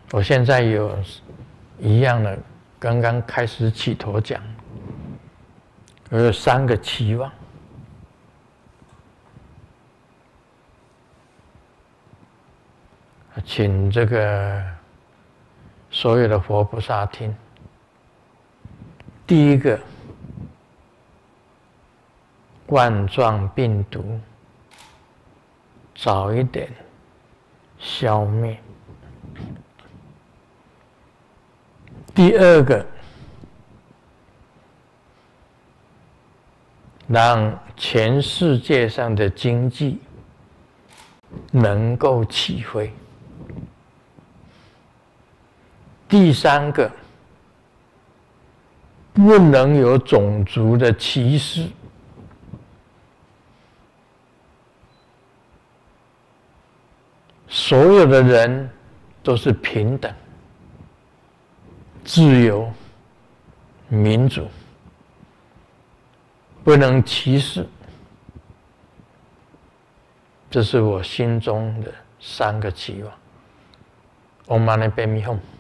我现在有一样的，刚刚开始起头讲，我有3个期望。请这个所有的佛菩萨听。第一个，冠状病毒早一点消灭。第二个，让全世界上的经济能够起飞。第三个，不能有种族的歧视。所有的人都是平等、自由、民主，不能歧视。这是我心中的3个期望。Om Mani Padme Hum。